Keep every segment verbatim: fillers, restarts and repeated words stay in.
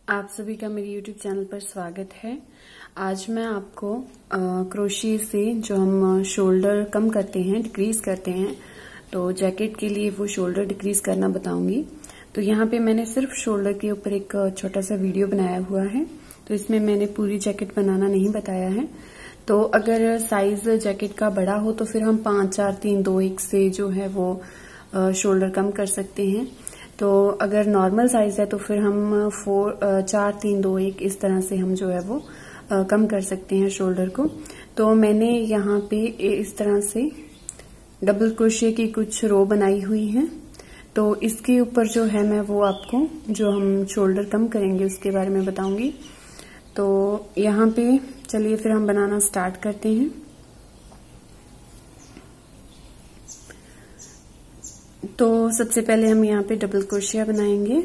आप सभी का मेरे यूट्यूब चैनल पर स्वागत है। आज मैं आपको क्रोशिया से जो हम शोल्डर कम करते हैं, डिक्रीज करते हैं, तो जैकेट के लिए वो शोल्डर डिक्रीज करना बताऊंगी। तो यहाँ पे मैंने सिर्फ शोल्डर के ऊपर एक छोटा सा वीडियो बनाया हुआ है, तो इसमें मैंने पूरी जैकेट बनाना नहीं बताया है। तो अगर साइज जैकेट का बड़ा हो तो फिर हम पांच चार तीन दो एक से जो है वो शोल्डर कम कर सकते हैं। तो अगर नॉर्मल साइज है तो फिर हम फोर चार तीन दो एक इस तरह से हम जो है वो आ, कम कर सकते हैं शोल्डर को। तो मैंने यहाँ पे इस तरह से डबल क्रोशिया की कुछ रो बनाई हुई है। तो इसके ऊपर जो है मैं वो आपको जो हम शोल्डर कम करेंगे उसके बारे में बताऊंगी। तो यहाँ पे चलिए फिर हम बनाना स्टार्ट करते हैं। तो सबसे पहले हम यहाँ पे डबल क्रोशिया बनाएंगे।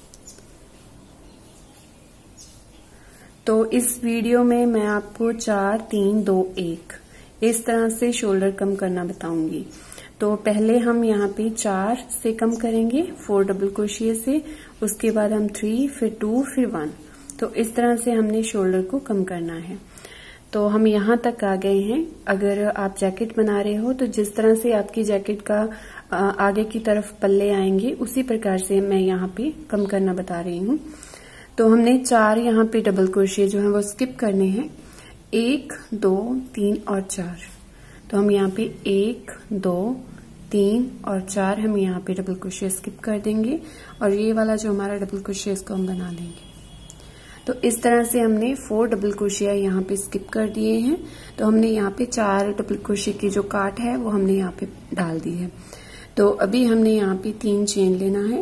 तो इस वीडियो में मैं आपको चार तीन दो एक इस तरह से शोल्डर कम करना बताऊंगी। तो पहले हम यहाँ पे चार से कम करेंगे, फोर डबल क्रोशिया से, उसके बाद हम थ्री, फिर टू, फिर वन। तो इस तरह से हमने शोल्डर को कम करना है। तो हम यहाँ तक आ गए हैं। अगर आप जैकेट बना रहे हो तो जिस तरह से आपकी जैकेट का आगे की तरफ पल्ले आएंगे उसी प्रकार से मैं यहाँ पे कम करना बता रही हूँ। तो हमने चार यहाँ पे डबल क्रोशिया जो है वो स्किप करने हैं, एक, दो, तीन और चार। तो हम यहाँ पे एक, दो, तीन और चार हम यहाँ पे डबल क्रोशिया स्किप कर देंगे और ये वाला जो हमारा डबल क्रोशिया इसको हम बना लेंगे। तो इस तरह से हमने फोर डबल क्रोशिया यहाँ पे स्किप कर दिए हैं। तो हमने यहाँ पे चार डबल क्रोशिया की जो काट है वो हमने यहाँ पे डाल दी है। तो अभी हमने यहाँ पे तीन चेन लेना है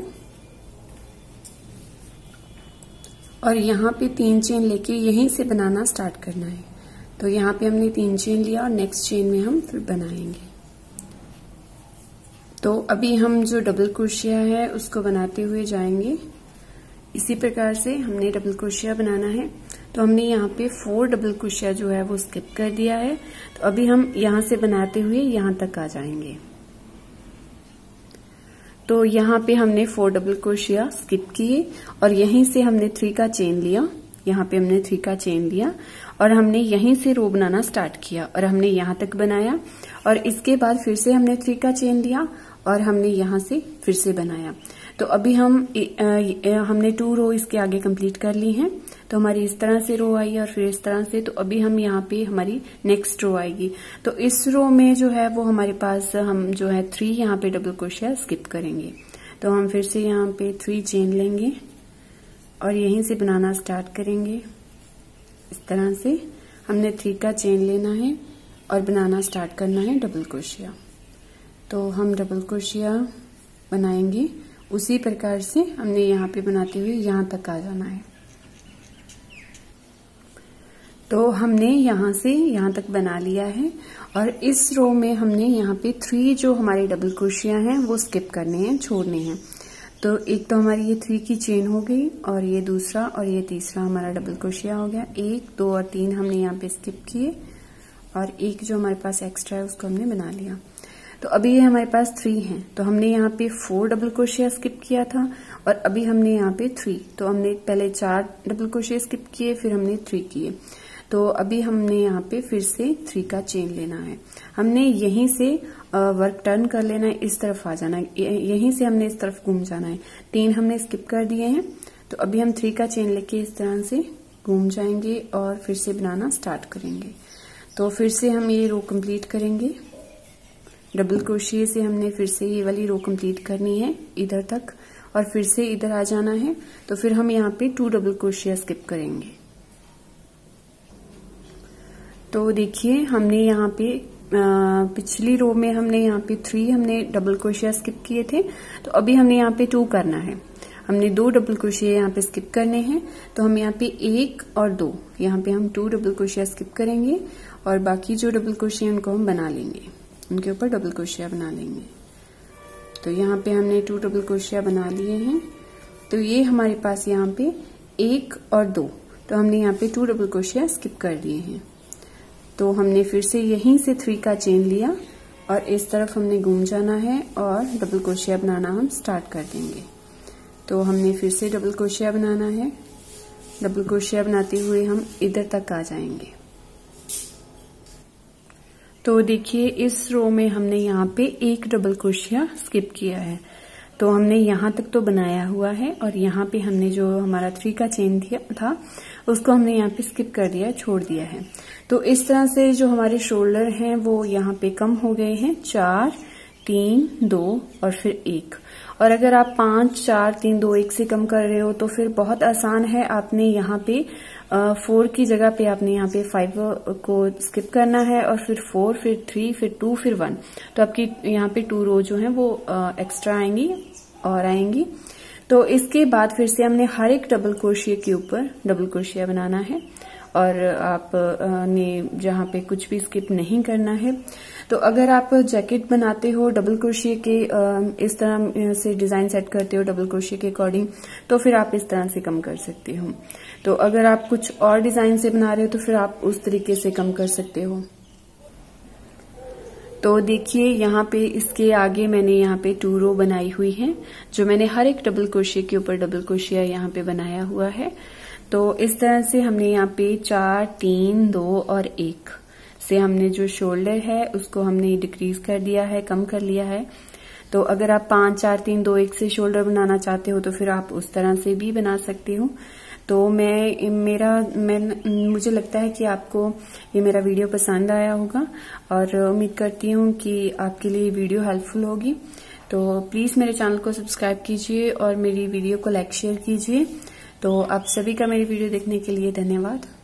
और यहाँ पे तीन चेन लेके यहीं से बनाना स्टार्ट करना है। तो यहाँ पे हमने तीन चेन लिया और नेक्स्ट चेन में हम फिर बनाएंगे। तो अभी हम जो डबल क्रोशिया है उसको बनाते हुए जाएंगे। इसी प्रकार से हमने डबल क्रोशिया बनाना है। तो हमने यहाँ पे फोर डबल क्रोशिया जो है वो स्किप कर दिया है। तो अभी हम यहाँ से बनाते हुए यहाँ तक आ जाएंगे। तो यहाँ पे हमने फोर डबल क्रोशिया स्किप किए और यहीं से हमने थ्री का चेन लिया। यहाँ पे हमने थ्री का चेन लिया और हमने यहीं से रो बनाना स्टार्ट किया और हमने यहाँ तक बनाया और इसके बाद फिर से हमने थ्री का चेन लिया और हमने यहाँ से फिर से बनाया। तो अभी हम हमने टू रो इसके आगे कंप्लीट कर ली हैं। तो हमारी इस तरह से रो आई और फिर इस तरह से। तो अभी हम यहाँ पे हमारी नेक्स्ट रो आएगी। तो इस रो में जो है वो हमारे पास हम जो है थ्री यहाँ पे डबल क्रोशिया स्किप करेंगे। तो हम फिर से यहाँ पे थ्री चेन लेंगे और यहीं से बनाना स्टार्ट करेंगे। इस तरह से हमने थ्री का चेन लेना है और बनाना स्टार्ट करना है डबल क्रोशिया। तो हम डबल क्रोशिया बनाएंगे उसी प्रकार से हमने यहाँ पे बनाते हुए यहाँ तक आ जाना है। तो हमने यहाँ से यहाँ तक बना लिया है और इस रो में हमने यहाँ पे थ्री जो हमारे डबल क्रोशिया हैं वो स्किप करने हैं, छोड़ने हैं। तो एक तो हमारी ये थ्री की चेन हो गई और ये दूसरा और ये तीसरा हमारा डबल क्रोशिया हो गया। एक, दो और तीन हमने यहाँ पे स्किप किए और एक जो हमारे पास एक्स्ट्रा है उसको हमने बना लिया। तो अभी ये हमारे पास थ्री हैं। तो हमने यहाँ पे फोर डबल क्रोशिया स्किप किया था और अभी हमने यहाँ पे थ्री। तो हमने पहले चार डबल क्रोशिया स्किप किए, फिर हमने थ्री किए। तो अभी हमने यहाँ पे फिर से थ्री का चेन लेना है। हमने यहीं से वर्क टर्न कर लेना है, इस तरफ आ जाना है, यहीं से हमने इस तरफ घूम जाना है। तीन हमने स्किप कर दिए हैं। तो अभी हम थ्री का चेन लेके इस तरह से घूम जाएंगे और फिर से बनाना स्टार्ट करेंगे। तो फिर से हम ये रो कंप्लीट करेंगे। डबल क्रोशिया से हमने फिर से ये वाली रो कंप्लीट करनी है इधर तक और फिर से इधर आ जाना है। तो फिर हम यहाँ पे टू डबल क्रोशिया स्किप करेंगे। तो देखिए हमने यहाँ पे आ, पिछली रो में हमने यहाँ पे थ्री हमने डबल क्रोशिया स्किप किए थे। तो अभी हमने यहाँ पे टू करना है। हमने दो डबल क्रोशिया यहाँ पे स्किप करने हैं। तो हम यहाँ पे एक और दो यहाँ पे हम टू डबल क्रोशिया स्किप करेंगे और बाकी जो डबल क्रोशिया उनको हम बना लेंगे, उनके ऊपर डबल क्रोशिया बना लेंगे। तो यहाँ पे हमने टू डबल क्रोशिया बना लिए हैं। तो ये हमारे पास यहाँ पे एक और दो, तो हमने यहाँ पे टू डबल क्रोशिया स्किप कर दिए हैं। तो हमने फिर से यहीं से थ्री का चेन लिया और इस तरफ हमने घूम जाना है और डबल क्रोशिया बनाना हम स्टार्ट कर देंगे। तो हमने फिर से डबल क्रोशिया बनाना है डबल क्रोशिया बनाते हुए हम इधर तक आ जाएंगे। तो देखिए इस रो में हमने यहाँ पे एक डबल क्रोशिया स्किप किया है, तो हमने यहाँ तक तो बनाया हुआ है और यहाँ पे हमने जो हमारा थ्री का चेन था उसको हमने यहाँ पे स्किप कर दिया, छोड़ दिया है। तो इस तरह से जो हमारे शोल्डर हैं वो यहाँ पे कम हो गए हैं, चार तीन दो और फिर एक। और अगर आप पांच चार तीन दो एक से कम कर रहे हो तो फिर बहुत आसान है, आपने यहाँ पे फोर की जगह पे आपने यहाँ पे फाइव को स्किप करना है और फिर फोर, फिर थ्री, फिर टू, फिर वन। तो आपकी यहाँ पे टू रो जो है वो एक्स्ट्रा आएंगी और आएंगी। तो इसके बाद फिर से हमने हर एक डबल क्रोशिया के ऊपर डबल क्रोशिया बनाना है और आप ने जहाँ पे कुछ भी स्किप नहीं करना है। तो अगर आप जैकेट बनाते हो डबल क्रोशिया के इस तरह से डिजाइन सेट करते हो डबल क्रोशिया के अकॉर्डिंग, तो फिर आप इस तरह से कम कर सकते हो। तो अगर आप कुछ और डिजाइन से बना रहे हो तो फिर आप उस तरीके से कम कर सकते हो। तो देखिए यहाँ पे इसके आगे मैंने यहाँ पे टू रो बनाई हुई है, जो मैंने हर एक डबल क्रोशिया के ऊपर डबल क्रोशिया यहाँ पे बनाया हुआ है। तो इस तरह से हमने यहाँ पे चार तीन दो और एक से हमने जो शोल्डर है उसको हमने डिक्रीज कर दिया है, कम कर लिया है। तो अगर आप पांच चार तीन दो एक से शोल्डर बनाना चाहते हो तो फिर आप उस तरह से भी बना सकते हो। तो मैं मेरा मैं मुझे लगता है कि आपको ये मेरा वीडियो पसंद आया होगा और उम्मीद करती हूँ कि आपके लिए वीडियो हेल्पफुल होगी। तो प्लीज मेरे चैनल को सब्सक्राइब कीजिए और मेरी वीडियो को लाइक शेयर कीजिए। तो आप सभी का मेरी वीडियो देखने के लिए धन्यवाद।